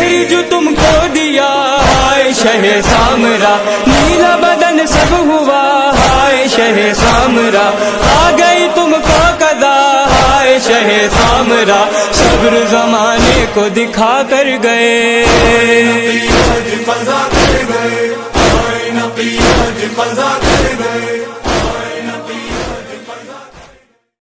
तेरी जो तुमको दिया हाय शहे सामरा, नीला बदन सब हुआ हाय शहे सामरा, आ गई तुमको कदा हाय शहे सामरा, सब्र जमाने को दिखा कर गए। नबी आज क़ज़ा कर गए, नबी आज क़ज़ा कर गए।